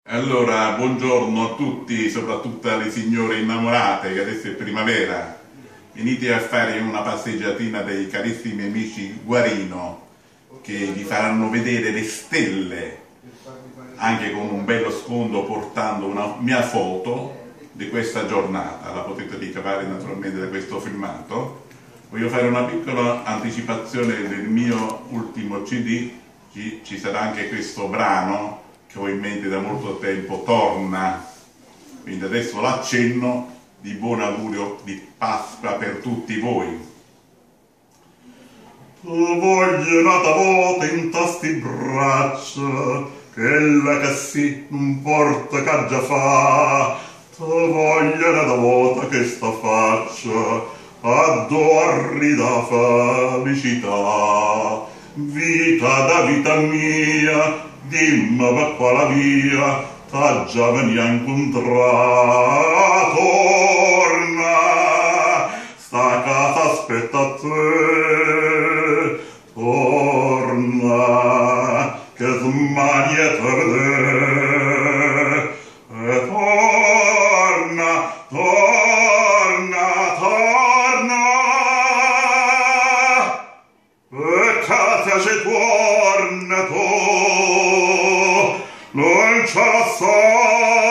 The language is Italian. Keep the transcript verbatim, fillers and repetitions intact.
Allora, buongiorno a tutti, soprattutto alle signore innamorate, che adesso è primavera. Venite a fare una passeggiatina dei carissimi amici Guarino, che vi faranno vedere le stelle, anche con un bello sfondo portando una mia foto di questa giornata. La potete ricavare naturalmente da questo filmato. Voglio fare una piccola anticipazione del mio ultimo C D, ci, ci sarà anche questo brano che ho in mente da molto tempo, Torna, quindi adesso l'accenno di buon augurio di Pasqua per tutti voi. Tu voglio nata vuota in tasti braccia, quella che si non porta che già fa, tu voglio nata vuota che sta faccia, adorri da felicità, vita da vita mia, dimmi per quale via t'ha già venia incontrare. Torna, sta casa aspetta a te, torna, che smani e te e torna, torna, torna, e casa c'è torna, torna, non ce la so.